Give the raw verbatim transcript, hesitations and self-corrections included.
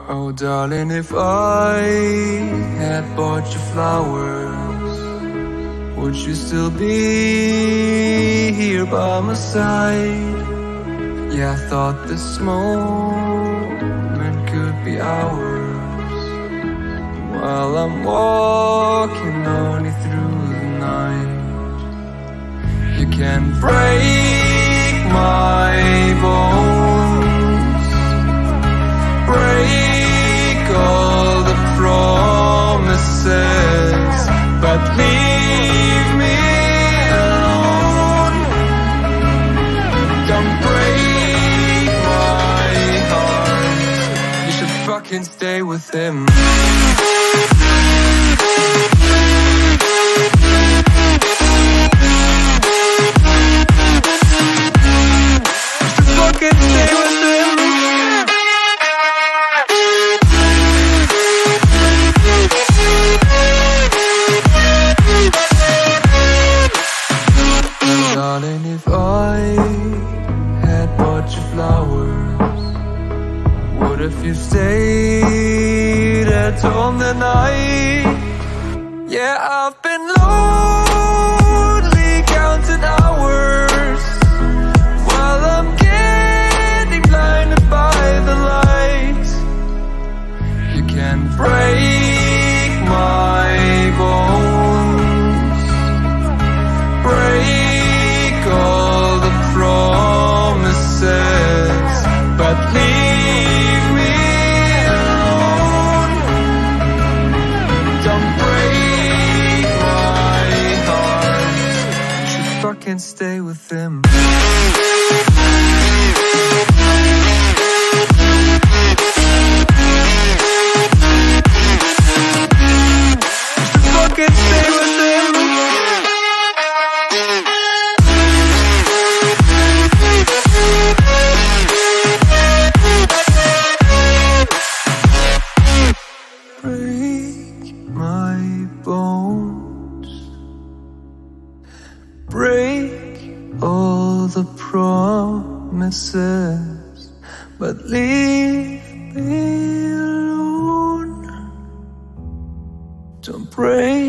Oh darling, if I had bought you flowers, would you still be here by my side? Yeah, I thought this moment could be ours, while I'm walking only through the night. You can break my bones, break all the promises, but leave me alone. Don't break my heart, you should fucking stay with him. You should fucking stay with him. Darling, if I had bought you flowers, what if you stayed at home the night? Yeah, I've been lonely counting hours, while I'm getting blinded by the light. You can break my bones, break all the promises, but leave me alone. Don't break my heart, you should fucking stay with him. You should fucking stay with him. Break my bones, break all the promises, but leave me alone. Don't break